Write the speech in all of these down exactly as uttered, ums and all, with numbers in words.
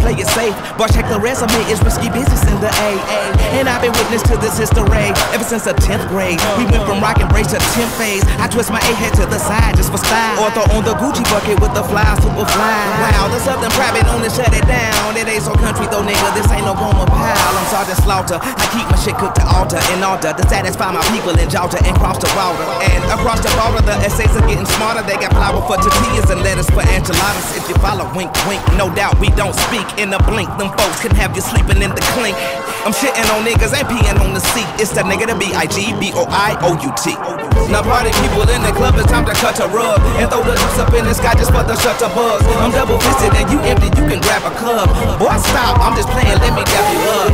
play it safe. Boy, check the resume, it's risky business in the A A. And I've been witness to this history ever since the tenth grade. We went from rock and brace to tenth phase. I twist my A head to the side just for style. Or throw on the Gucci bucket with the fly, super fly. Wow, the Southern private on to shut it down. It ain't so country though, nigga, this ain't no Goma pile. I'm Sergeant Slaughter, I keep my shit cooked to altar in order to satisfy my people in Georgia and cross the water. And across the border, the essays are getting smarter. They got flour for tortillas and lettuce for enchiladas. If you follow, wink, wink, no doubt we don't speak in a blink. Them folks can have you sleeping in the clink. I'm shitting on niggas, ain't peeing on the seat. It's the nigga, the B I G B O I O U T. Now party people in the club, it's time to cut a rug and throw the juice up in the sky just for the shutter buzz. I'm double fisted and you empty, you can grab a cup. Boy, stop, I'm just playing, let me dap you up.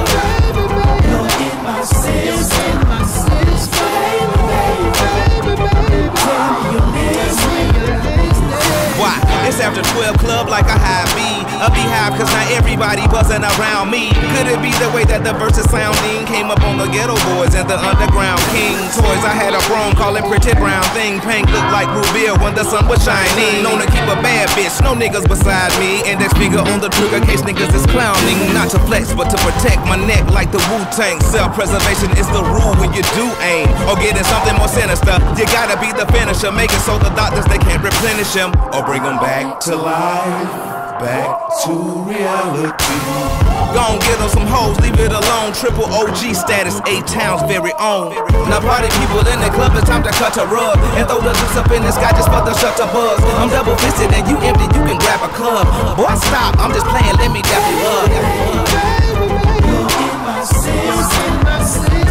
In my sins, in my sins, baby, baby, baby, tell me you miss me. Why? It's after twelve club like a high B. A beehive cause not everybody buzzing around me. Could it be the way that the verses sounding came up on the ghetto boys and the underground king toys? I had a broom calling pretty brown thing. Pink looked like Rubia when the sun was shining. Known to keep a bad bitch, no niggas beside me. Index finger on the trigger case niggas is clowning. Not to flex but to protect my neck like the Wu-Tang. Self-preservation is the rule when you do aim. Or getting something more sinister, you gotta be the finisher. Make it so the doctors they can't replenish him or bring them back to life. Back to reality. Gon' get them some hoes, leave it alone. Triple O G status, A-Town's very own. Now party people in the club, it's time to cut a rug and throw the juice up in the sky just for the shutter buzz. I'm double fisted and you empty, you can grab a cup. Boy, stop, I'm just playing, let me dap you up. In my sins, in my sins,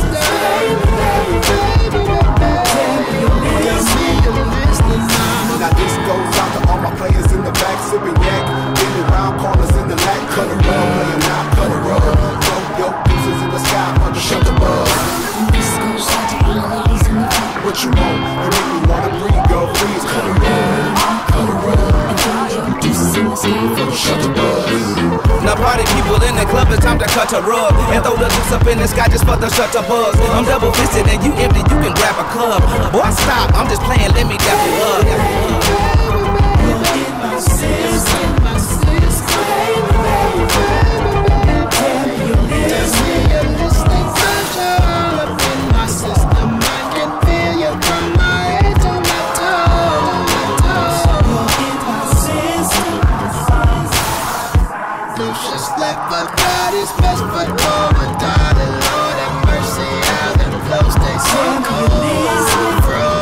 now this goes out to all my players in the back, sipping yak, getting round corners in the lack, cut a rug, playing out, cut a rug, throw your pieces in the sky, under shutter buzz. This goes out to all the ladies in the back. What you want? You make me wanna breathe, girl, please cut a rug, cut a rug, And throw your deuces in the sky for the shutter buzz. Now party people in the club, it's time to cut a rug and throw the juice up in the sky just for the shutter buzz. I'm double fisted and you empty, you can grab a cup. Boy, stop, I'm just playing, let me dap you up. In my sins, in my sins, baby, baby, baby, tell me you miss me. You're listening pressure all up in my system. I can feel you from my head to my toe. In my sins, in my sins. Lucius left, but God is best foot forward, darling. Lord have mercy, how them flows stay so cold, bro.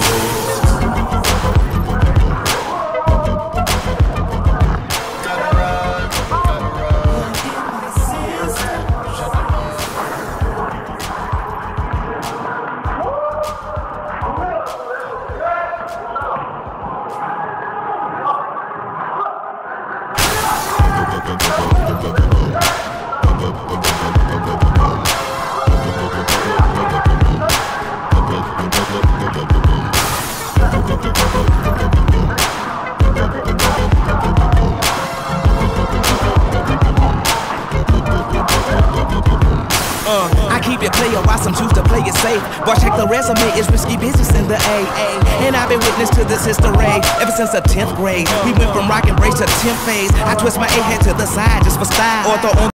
Uh, I keep it player, why some choose to play it safe. Boy, check the resume, it's risky business in the A A. And I've been witness to this history ever since the tenth grade. We went from rock and brace to tenth phase. I twist my A head to the side just for style. Or throw on